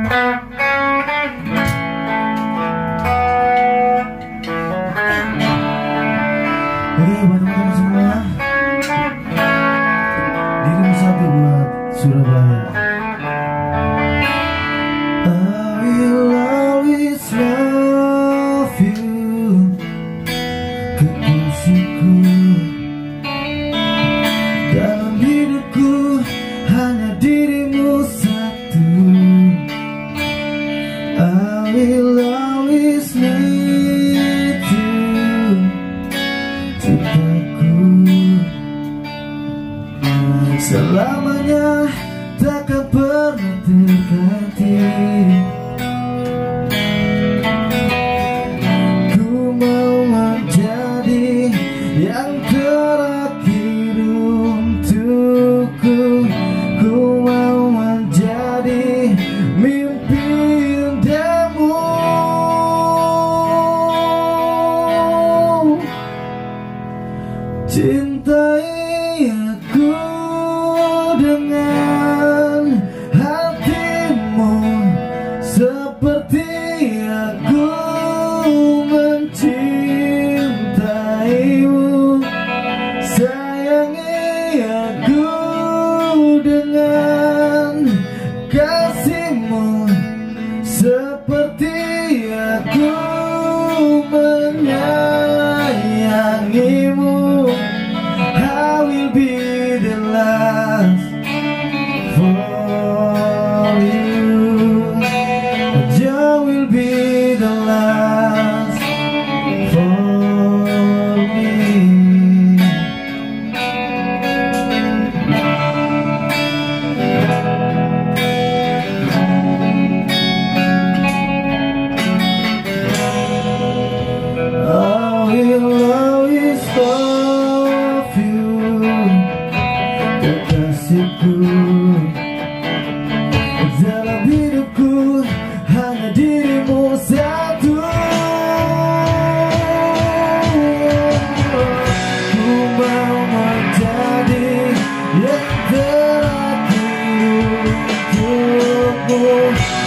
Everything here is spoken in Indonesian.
Oke, buat teman-teman semua, dirimu satu buat Surabaya. I will always love you, kekasihku. Dalam hidupku hanya dirimu satu. I will always need you, cintaku. Selamanya takkan pernah terganti. Ku mau menjadi yang terakhir untukku. Ku mau menjadi mimpi indahmu. Cintai aku dengan hatimu seperti aku mencintaimu. Sayangi aku dengan kasihmu seperti aku menyayangimu. I will be the last for you. You will be the last for me. I will always love you, kekasihku. Dalam hidupku hanya dirimu satu. Ku mau menjadi yang terakhir untukmu.